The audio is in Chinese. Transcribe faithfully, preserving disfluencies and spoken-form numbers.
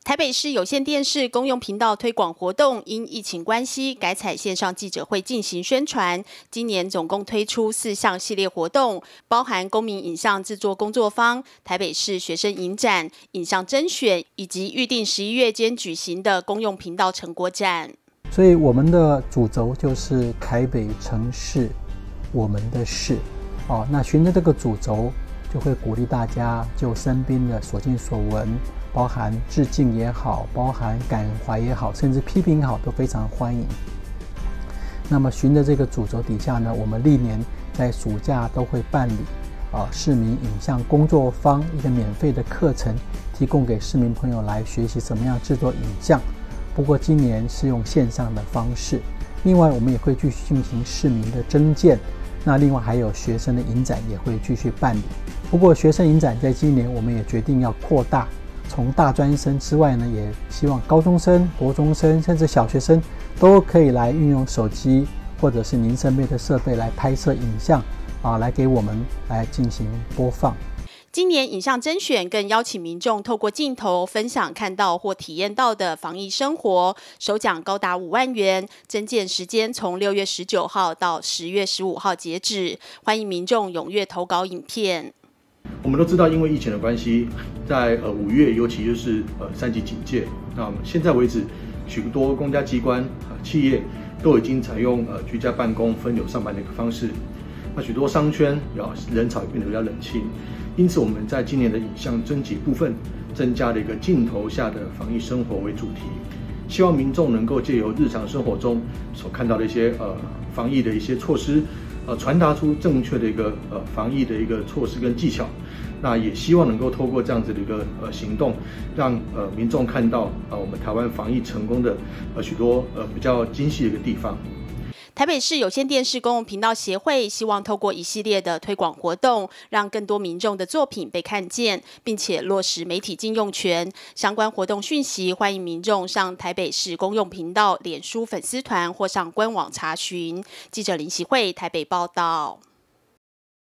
台北市有线电视公用频道推广活动因疫情关系改采线上记者会进行宣传。今年总共推出四项系列活动，包含公民影像制作工作坊、台北市学生影展、影像甄选，以及预定十一月间举行的公用频道成果展。 所以我们的主轴就是台北城市，我们的事。哦，那循着这个主轴，就会鼓励大家就身边的所见所闻。包含致敬也好，包含感怀也好，甚至批评也好，都非常欢迎。那么循着这个主轴底下呢，我们历年在暑假都会办理啊、呃、市民影像工作坊一个免费的课程，提供给市民朋友来学习怎么样制作影像。不过今年是用线上的方式。另外，我们也会继续进行市民的征件。那另外还有学生的影展也会继续办理。不过学生影展在今年我们也决定要扩大。从大专生之外呢，也希望高中生、国中生甚至小学生都可以来运用手机或者是您身边的设备来拍摄影像啊，来给我们来进行播放。 今年影像甄选更邀请民众透过镜头分享看到或体验到的防疫生活，首奖高达五万元，征件时间从六月十九号到十月十五号截止，欢迎民众踊跃投稿影片。 我们都知道，因为疫情的关系，在呃五月，尤其就是呃三级警戒，那现在为止，许多公家机关、呃企业都已经采用呃居家办公、分流上班的一个方式。那许多商圈啊人潮也变得比较冷清，因此我们在今年的影像征集部分，增加了一个镜头下的防疫生活为主题，希望民众能够借由日常生活中所看到的一些呃防疫的一些措施。呃，传达出正确的一个呃防疫的一个措施跟技巧，那也希望能够透过这样子的一个呃行动，让呃民众看到呃我们台湾防疫成功的呃许多呃比较精细的一个地方。 台北市有线电视公共频道协会希望透过一系列的推广活动，让更多民众的作品被看见，并且落实媒体禁用权。相关活动讯息，欢迎民众上台北市公用频道脸书粉丝团或上官网查询。记者林习慧台北报道。